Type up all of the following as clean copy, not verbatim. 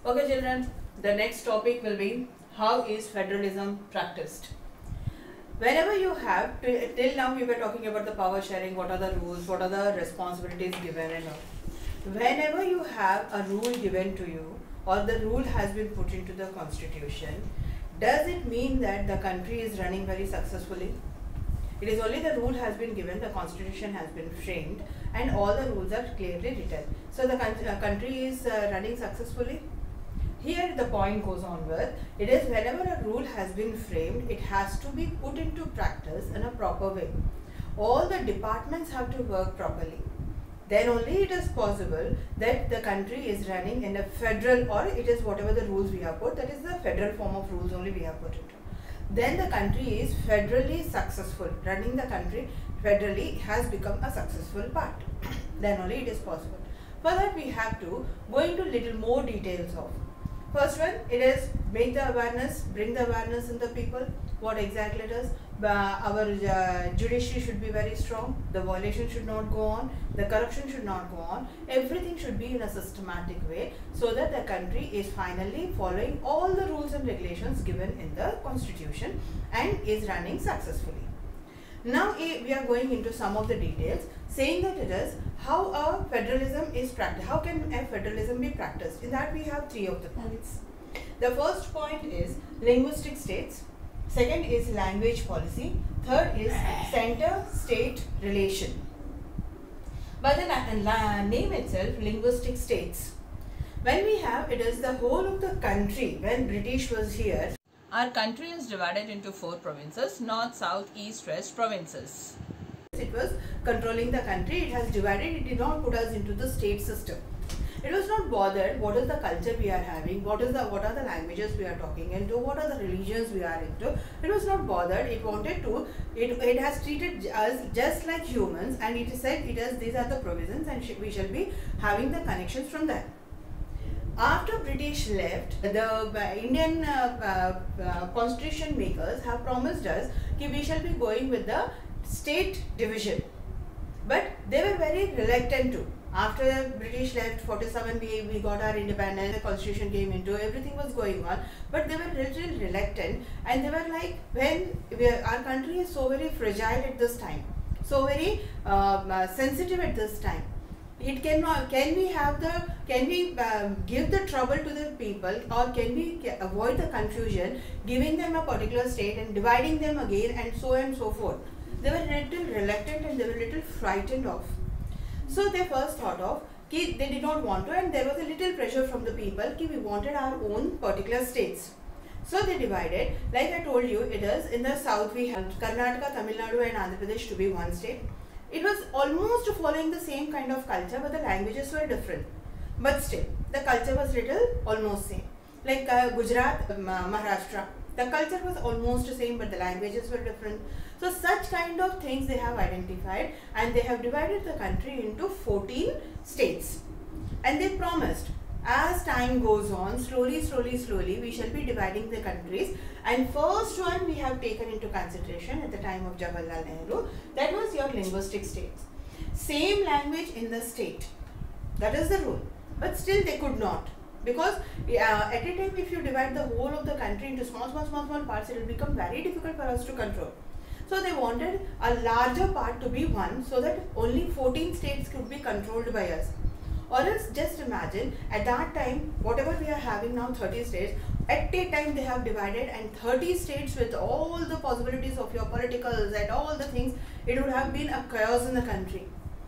Okay children, the next topic will be how is federalism practiced. Whenever you have, till now we were talking about the power sharing, what are the rules, what are the responsibilities given and all. Whenever you have a rule given to you or the rule has been put into the constitution, does it mean that the country is running very successfully? It is only the rule has been given, the constitution has been framed and all the rules are clearly written. So the country is running successfully. Here the point goes on with, it is whenever a rule has been framed, it has to be put into practice in a proper way. All the departments have to work properly. Then only it is possible that the country is running in a federal, or it is whatever the rules we have put, that is the federal form of rules only we have put into. Then the country is federally successful. Running the country federally has become a successful part. Then only it is possible. For that we have to go into little more details of. First one, it is make the awareness, bring the awareness in the people, what exactly it is. Our judiciary should be very strong, the violation should not go on, the corruption should not go on, everything should be in a systematic way so that the country is finally following all the rules and regulations given in the constitution and is running successfully. Now we are going into some of the details, saying that it is how a federalism is practiced. How can a federalism be practiced? In that we have three of the points. The first point is linguistic states. Second is language policy. Third is center-state relation. By the name itself, linguistic states. When we have, it is the whole of the country. When British was here, our country is divided into 4 provinces, north, south, east, west provinces. It was controlling the country, it has divided, it did not put us into the state system. It was not bothered what is the culture we are having, what are the languages we are talking into, what are the religions we are into. It was not bothered, it wanted to, it has treated us just like humans, and it said these are the provisions and we shall be having the connections from that. After British left, the Indian constitution makers have promised us that we shall be going with the state division. But they were very reluctant to. After British left, 47 we got our independence, the constitution came into, everything was going on. But they were little reluctant and they were like, our country is so very fragile at this time, so very sensitive at this time. It cannot, can we give the trouble to the people, or can we avoid the confusion, giving them a particular state and dividing them again and so forth. They were little reluctant and they were little frightened of. So they first thought of, they did not want to, and there was a little pressure from the people, we wanted our own particular states. So they divided, like I told you, it is in the south we have Karnataka, Tamil Nadu and Andhra Pradesh to be one state. It was almost following the same kind of culture, but the languages were different. But still, the culture was little almost same. Like Gujarat, Maharashtra, the culture was almost the same, but the languages were different. So such kind of things they have identified, and they have divided the country into 14 states. And they promised, as time goes on, slowly, we shall be dividing the countries. And first one we have taken into consideration at the time of Jawaharlal Nehru, that was your linguistic states. Same language in the state, that is the rule. But still they could not. Because at a time if you divide the whole of the country into small parts, it will become very difficult for us to control. So they wanted a larger part to be one, so that only 14 states could be controlled by us. Or else just imagine, at that time, whatever we are having now, 30 states, at a time they have divided, and 30 states with all the possibilities of your politicals and all the things, it would have been a chaos in the country.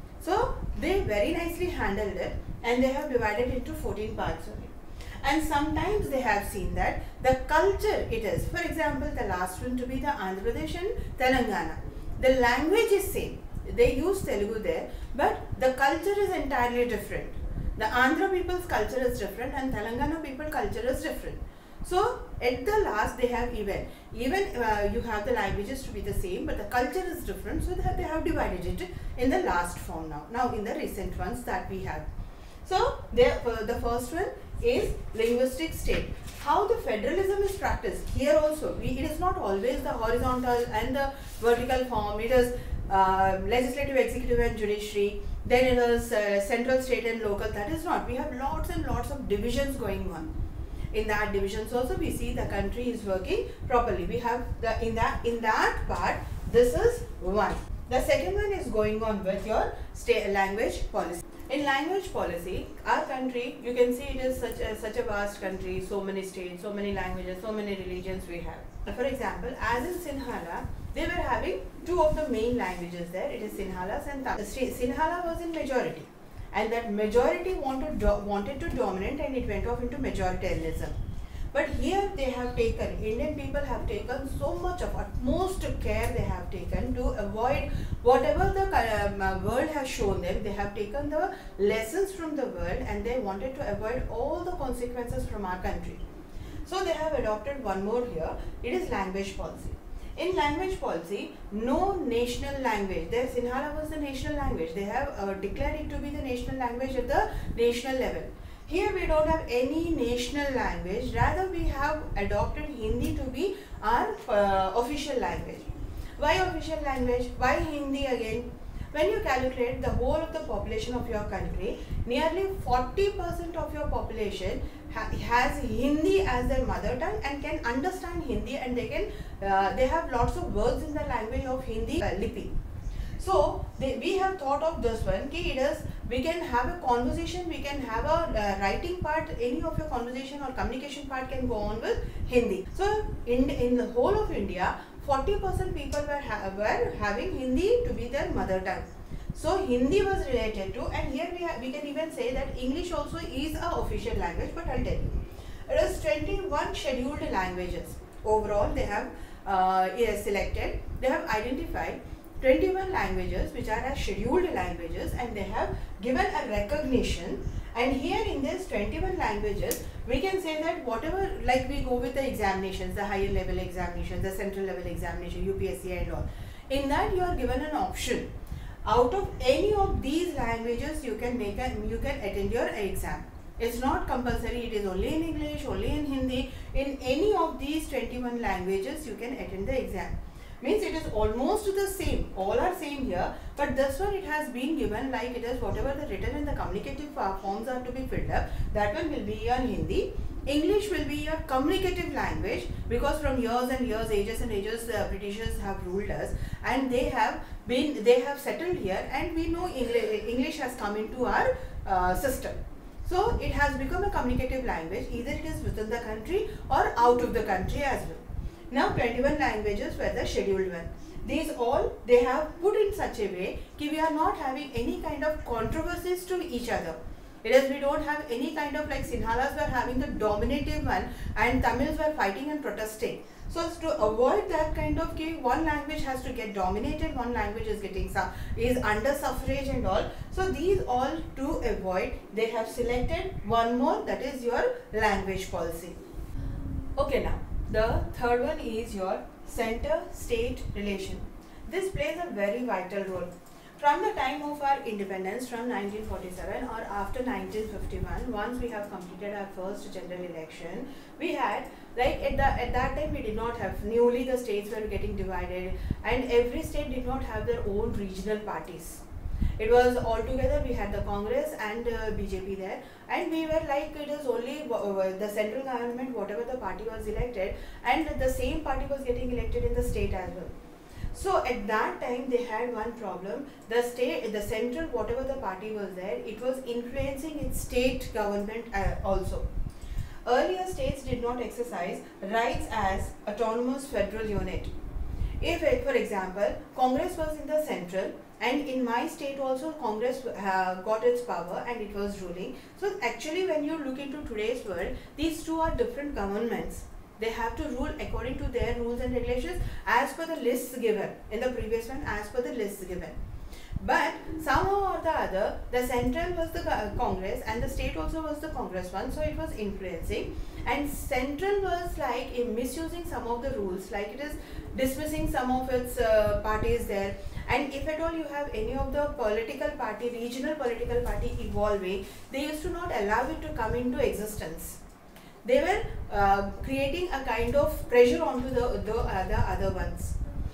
So they very nicely handled it, and they have divided into 14 parts only. And sometimes they have seen that the culture it is, for example, the last one to be the Andhra Pradesh and Telangana. The language is same. They use Telugu there, but the culture is entirely different. The Andhra people's culture is different and Telangana people's culture is different. So at the last they have even you have the languages to be the same, but the culture is different, so they have divided it in the last form now in the recent ones that we have. So the first one is linguistic state. How the federalism is practiced here also, it is not always the horizontal and the vertical form. It is legislative, executive and judiciary. Then it is central, state and local. That is not. We have lots and lots of divisions going on. In that divisions also we see the country is working properly. We have the in that part, this is one. The second one is going on with your state language policy. In language policy, our country, you can see it is such a vast country, so many states, so many languages, so many religions we have. For example, as in Sinhala, they were having two of the main languages there. It is Sinhala and Tamil. Sinhala was in majority, and that majority wanted to dominate, and it went off into majoritarianism. But here they have taken, Indian people have taken so much of utmost care they have taken to avoid whatever the world has shown them. They have taken the lessons from the world and they wanted to avoid all the consequences from our country. So they have adopted one more here. It is language policy. In language policy, no national language. Their Sinhala was the national language. They have declared it to be the national language at the national level. Here we don't have any national language, rather we have adopted Hindi to be our official language. Why official language? Why Hindi again? When you calculate the whole of the population of your country, nearly 40% of your population has Hindi as their mother tongue and can understand Hindi, and they have lots of words in the language of Hindi Lipi. So we have thought of this one, we can have a conversation, we can have a writing part, any of your conversation or communication part can go on with Hindi. So in the whole of India, 40% people were having Hindi to be their mother tongue. So Hindi was related to, and here we can even say that English also is an official language, but I'll tell you. It is 21 scheduled languages. Overall they have selected, they have identified 21 languages which are as scheduled languages, and they have given a recognition. And here in this 21 languages, we can say that whatever, like we go with the examinations, the higher level examinations, the central level examination, UPSC and all. In that you are given an option. Out of any of these languages, you can attend your exam. It's not compulsory, it is only in English, only in Hindi. In any of these 21 languages, you can attend the exam. Means it is almost the same, all are same here, but this one it has been given like it is whatever the written and the communicative forms are to be filled up, that one will be your Hindi. English will be your communicative language, because from years and years, ages and ages, Britishers have ruled us, and they have settled here, and we know English has come into our system. So it has become a communicative language, either it is within the country or out of the country as well. Now 21 languages were the scheduled one. These all they have put in such a way that we are not having any kind of controversies to each other. It is, we don't have any kind of, like Sinhalas were having the dominative one and Tamils were fighting and protesting. So as to avoid that kind of case, one language has to get dominated, one language is under suffrage and all. So these all to avoid, they have selected one more, that is your language policy. Okay, now the third one is your center-state relation. This plays a very vital role. From the time of our independence from 1947 or after 1951, once we have completed our first general election, we had, like at that time we did not have, newly the states were getting divided and every state did not have their own regional parties. It was all together, we had the Congress and BJP there, and we were like, it is only the central government, whatever the party was elected, and the same party was getting elected in the state as well. So at that time they had one problem, the central, whatever the party was there, it was influencing its state government also. Earlier states did not exercise rights as autonomous federal unit. If, for example, Congress was in the central, and in my state also Congress got its power and it was ruling. So actually when you look into today's world, these two are different governments. They have to rule according to their rules and regulations as per the lists given. In the previous one, as per the lists given. But somehow or the other, the central was the Congress and the state also was the Congress one, so it was influencing, and central was like misusing some of the rules, like it is dismissing some of its parties there. And if at all you have any of the political party, regional political party evolving, they used to not allow it to come into existence. They were creating a kind of pressure onto the other ones.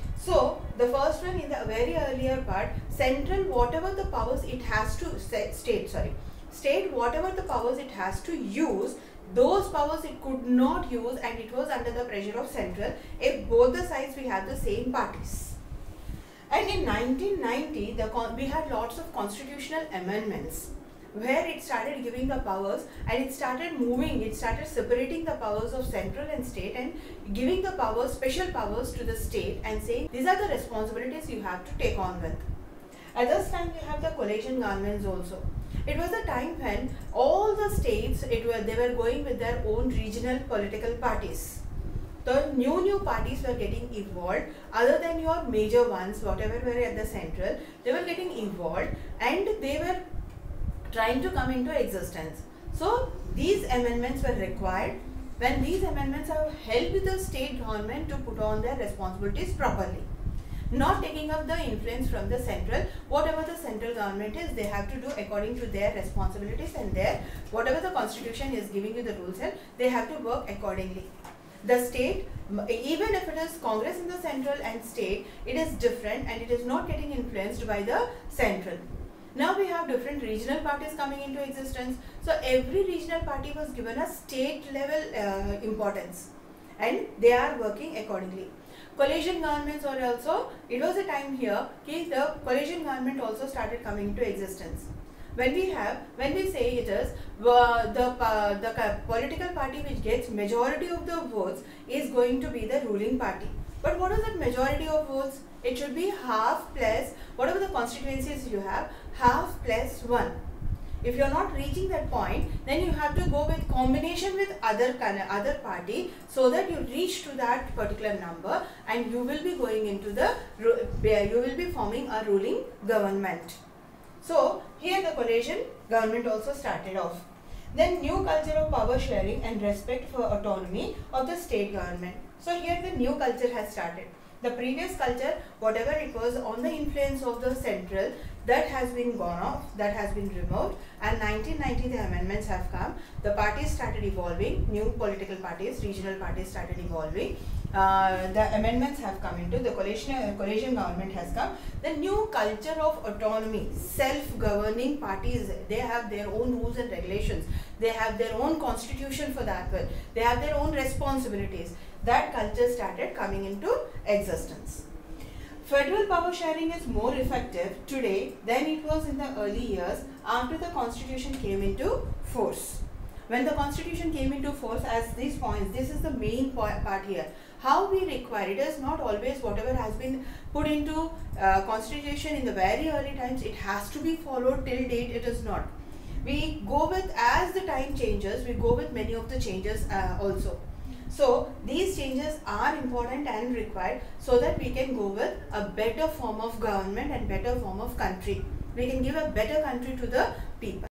So the first one, in the very earlier part, central, whatever the powers it has to, state whatever the powers it has to use, those powers it could not use, and it was under the pressure of central if both the sides we had the same parties. And in 1990 we had lots of constitutional amendments where it started giving the powers, and it started moving, it started separating the powers of central and state and giving the powers, special powers to the state, and saying these are the responsibilities you have to take on with. At this time we have the coalition governments also. It was a time when all the states they were going with their own regional political parties. The new parties were getting evolved, other than your major ones, whatever were at the central, they were getting evolved and they were trying to come into existence. So these amendments were required. When these amendments have helped the state government to put on their responsibilities properly, not taking up the influence from the central. Whatever the central government is, they have to do according to their responsibilities, and their whatever the constitution is giving you the rules, and they have to work accordingly. The state, even if it is Congress in the central and state, it is different and it is not getting influenced by the central. Now we have different regional parties coming into existence. So every regional party was given a state level importance, and they are working accordingly. Coalition governments are also, it was a time here the coalition government also started coming into existence. When we say it is the political party which gets majority of the votes is going to be the ruling party. But what is that majority of votes? It should be half plus whatever the constituencies you have, half plus 1. If you are not reaching that point, then you have to go with combination with other party, so that you reach to that particular number, and you will be going into you will be forming a ruling government. So here the coalition government also started off. Then new culture of power sharing and respect for autonomy of the state government. So here the new culture has started. The previous culture, whatever it was on the influence of the central, that has been gone off, that has been removed, and 1990 the amendments have come. The parties started evolving, new political parties, regional parties started evolving. The amendments have come into, the coalition government has come. The new culture of autonomy, self-governing parties, they have their own rules and regulations, they have their own constitution for that, they have their own responsibilities. That culture started coming into existence. Federal power sharing is more effective today than it was in the early years after the constitution came into force. When the constitution came into force, as these points, this is the main part here. How we require, it is not always whatever has been put into constitution in the very early times, it has to be followed till date, it is not. We go with, as the time changes, we go with many of the changes also. So these changes are important and required so that we can go with a better form of government and better form of country. We can give a better country to the people.